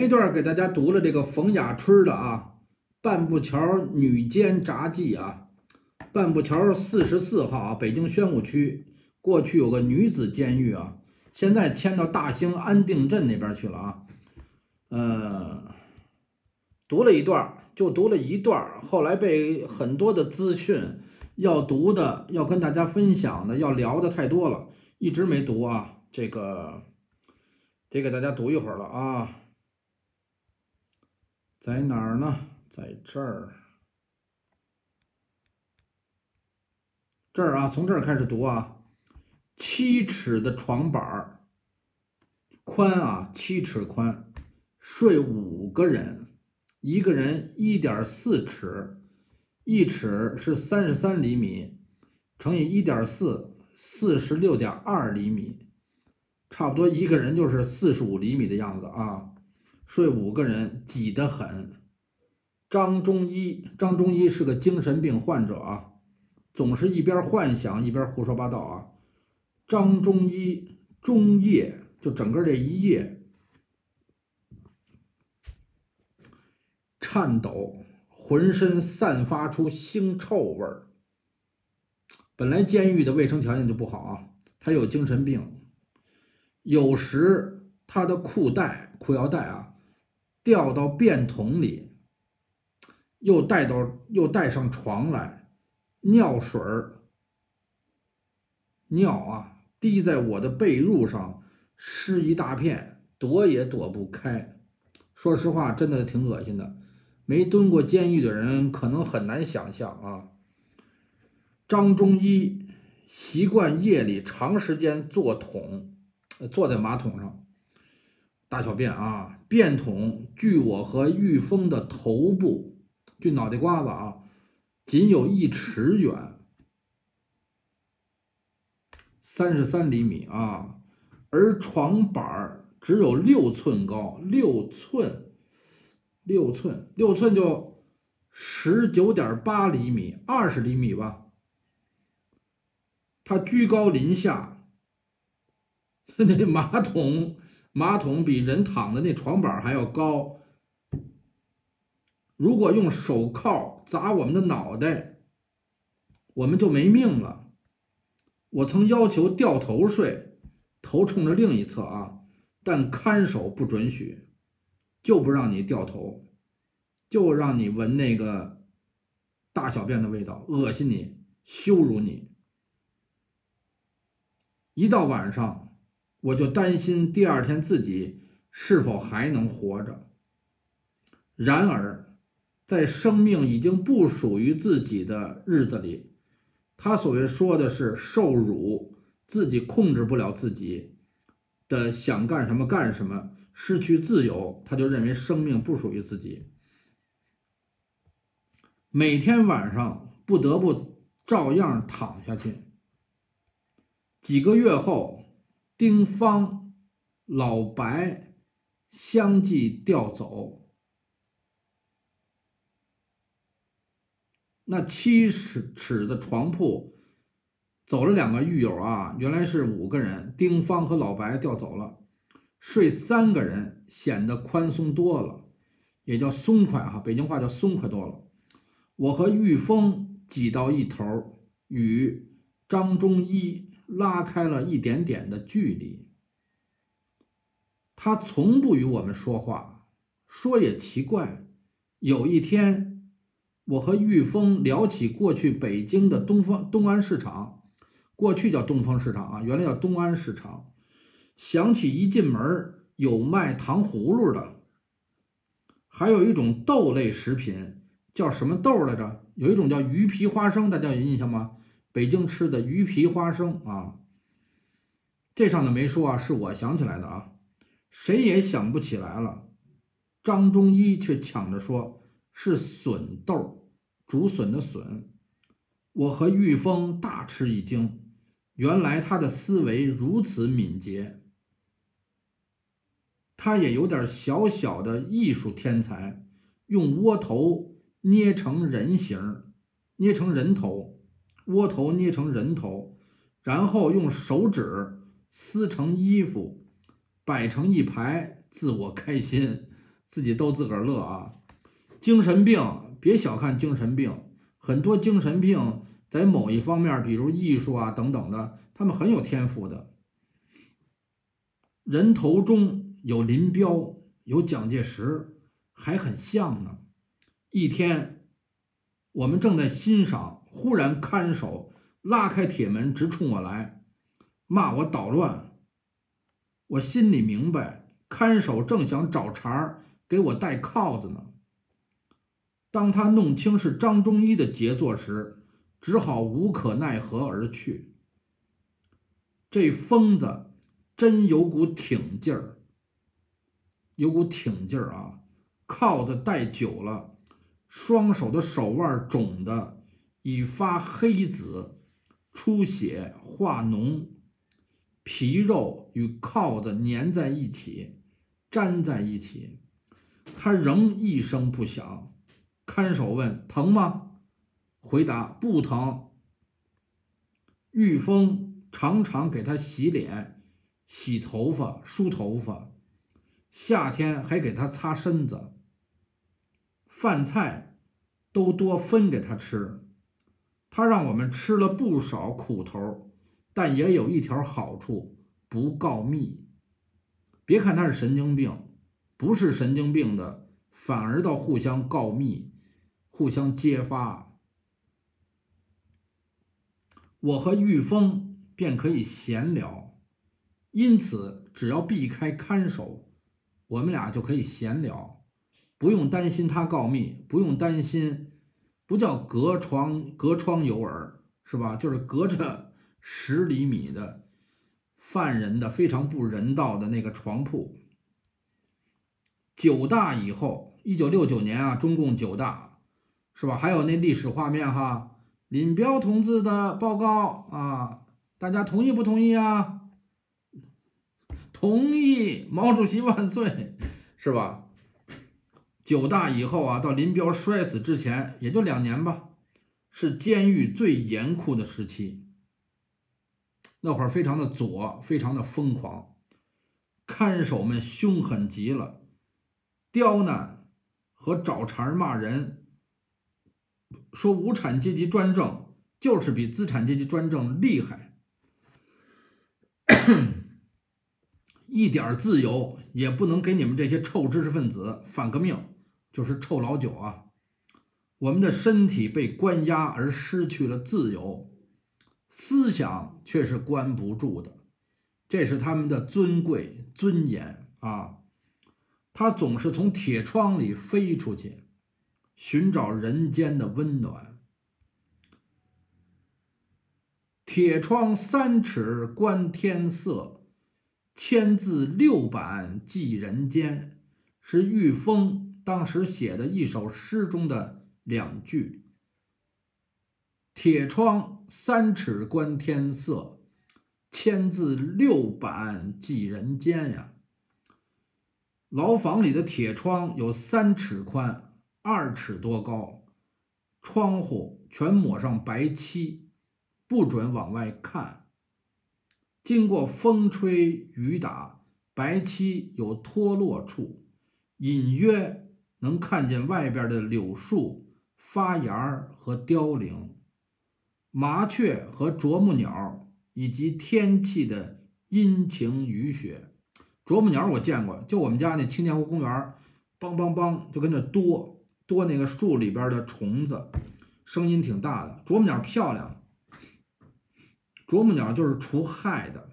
这段给大家读了这个冯雅春的半步桥女监札记半步桥44号北京宣武区过去有个女子监狱现在迁到大兴安定镇那边去了读了一段，就读了一段，后来被很多的资讯要读的、要跟大家分享的、要聊的太多了，一直没读这个得给大家读一会儿了在哪儿呢？在这儿，从这儿开始读7尺的床板宽7尺宽，睡5个人，一个人1.4尺，1尺是33厘米，乘以1.4， 46.2厘米，差不多一个人就是45厘米的样子睡5个人，挤得很。张中医是个精神病患者总是一边幻想一边胡说八道张中医中夜就整个这一夜颤抖，浑身散发出腥臭味儿。本来监狱的卫生条件就不好他有精神病，有时他的裤腰带掉到便桶里，又带上床来，尿水滴在我的被褥上，湿一大片，躲也躲不开。说实话，真的挺恶心的。没蹲过监狱的人可能很难想象张中医习惯夜里长时间坐在马桶上大小便便桶距我和玉峰的头部，距脑袋瓜子仅有1尺远，33厘米而床板只有6寸高，6寸就19.8厘米，20厘米吧。他居高临下，那马桶比人躺的那床板还要高。如果用手铐砸我们的脑袋，我们就没命了。我曾要求掉头睡，头冲着另一侧但看守不准许，就不让你掉头，就让你闻那个大小便的味道，恶心你，羞辱你。一到晚上，我就担心第二天自己是否还能活着。然而，在生命已经不属于自己的日子里，他所谓说的是受辱，自己控制不了自己的想干什么干什么，失去自由，他就认为生命不属于自己。每天晚上不得不照样躺下去。几个月后，丁芳、老白相继调走。那7尺的床铺走了2个狱友原来是5个人，丁芳和老白调走了，睡3个人显得宽松多了，也叫松快北京话叫松快多了。我和玉峰挤到一头，与张中医拉开了一点点的距离。他从不与我们说话，说也奇怪。有一天，我和玉峰聊起过去北京的东安市场，过去叫东风市场原来叫东安市场。想起一进门有卖糖葫芦的，还有一种豆类食品，叫什么豆来着？有一种叫鱼皮花生，大家有印象吗？北京吃的鱼皮花生这上的没说是我想起来的谁也想不起来了。张中医却抢着说是笋豆，竹笋的笋。我和玉峰大吃一惊，原来他的思维如此敏捷。他也有点小小的艺术天才，用窝头捏成人形，捏成人头，窝头捏成人头，然后用手指撕成衣服，摆成一排，自我开心。 自己逗自个儿乐啊。精神病，别小看精神病，很多精神病在某一方面，比如艺术啊等等的，他们很有天赋的。人头中有林彪，有蒋介石，还很像呢。一天，我们正在欣赏，忽然看守拉开铁门，直冲我来，骂我捣乱。我心里明白，看守正想找茬儿给我戴铐子呢。当他弄清是张忠一的杰作时，只好无可奈何而去。这疯子真有股挺劲儿，有股挺劲儿啊！铐子戴久了，双手的手腕肿的已发黑紫，出血化脓，皮肉与铐子粘在一起，粘在一起。他仍一声不响。看守问：“疼吗？”回答：“不疼。”玉峰常常给他洗脸、洗头发、梳头发，夏天还给他擦身子，饭菜都多分给他吃。他让我们吃了不少苦头，但也有一条好处：不告密。别看他是神经病，不是神经病的，反而倒互相告密，互相揭发。我和玉峰便可以闲聊，因此只要避开看守，我们俩就可以闲聊，不用担心他告密，不用担心，不叫隔窗有耳，是吧？就是隔着10厘米的犯人的非常不人道的那个床铺。9大以后，1969年啊，中共9大，是吧？还有那历史画面哈。林彪同志的报告啊，大家同意不同意啊？同意，毛主席万岁，是吧？9大以后啊，到林彪摔死之前，也就2年吧，是监狱最严酷的时期。那会儿非常的左，非常的疯狂，看守们凶狠极了，刁难和找茬骂人。说无产阶级专政就是比资产阶级专政厉害，一点自由也不能给你们这些臭知识分子，反革命就是臭老九啊！我们的身体被关押而失去了自由，思想却是关不住的，这是他们的尊贵尊严啊！他总是从铁窗里飞出去，寻找人间的温暖。铁窗3尺观天色，千字6板记人间，是玉峰当时写的一首诗中的2句。铁窗3尺观天色，千字6板记人间呀。牢房里的铁窗有3尺宽，2尺多高，窗户全抹上白漆，不准往外看。经过风吹雨打，白漆有脱落处，隐约能看见外边的柳树发芽和凋零，麻雀和啄木鸟，以及天气的阴晴雨雪。啄木鸟我见过，就我们家那青年湖公园，梆梆梆就跟那多那个树里边的虫子，声音挺大的。啄木鸟漂亮，啄木鸟就是除害的。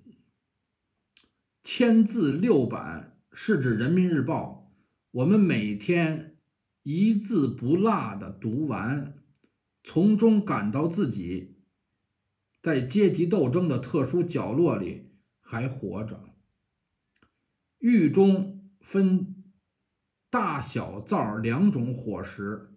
千字6板是指人民日报，我们每天一字不落的读完，从中感到自己在阶级斗争的特殊角落里还活着。狱中分大小灶2种伙食，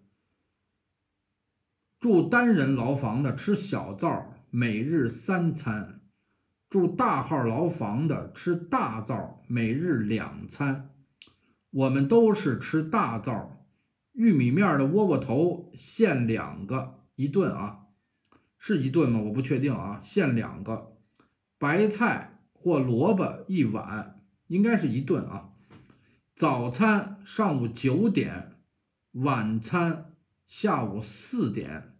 住单人牢房的吃小灶，每日3餐；住大号牢房的吃大灶，每日2餐。我们都是吃大灶，玉米面的窝窝头限2个1顿啊，是1顿吗？我不确定啊，限2个。白菜或萝卜1碗，应该是1顿啊。 早餐上午9点，晚餐下午4点，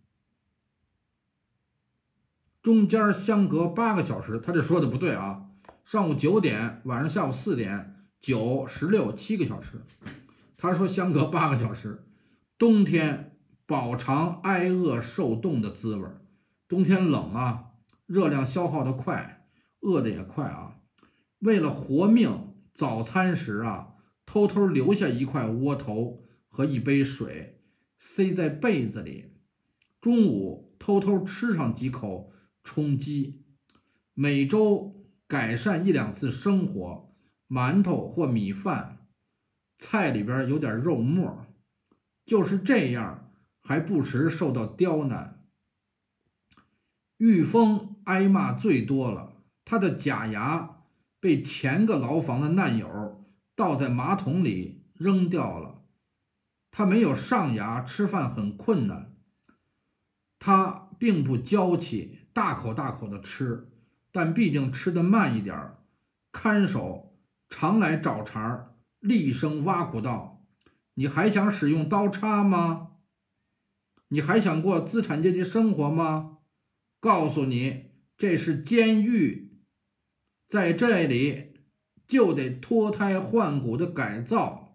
中间相隔8个小时。他这说的不对啊，上午9点，晚上下午4点，9、16、7个小时。他说相隔8个小时。冬天饱尝挨饿受冻的滋味，冬天冷啊，热量消耗的快，饿的也快啊。为了活命，早餐时啊，偷偷留下一块窝头和一杯水，塞在被子里。中午偷偷吃上几口充饥。每周改善1、2次生活，馒头或米饭，菜里边有点肉末。就是这样，还不时受到刁难。玉峰挨骂最多了，他的假牙被前个牢房的难友倒在马桶里扔掉了。他没有上牙，吃饭很困难。他并不娇气，大口大口的吃，但毕竟吃得慢一点。看守常来找茬，厉声挖苦道：你还想使用刀叉吗？你还想过资产阶级生活吗？告诉你，这是监狱，在这里就得脱胎换骨的改造。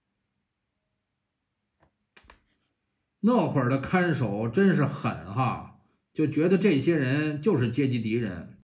那会儿的看守真是狠哈，就觉得这些人就是阶级敌人。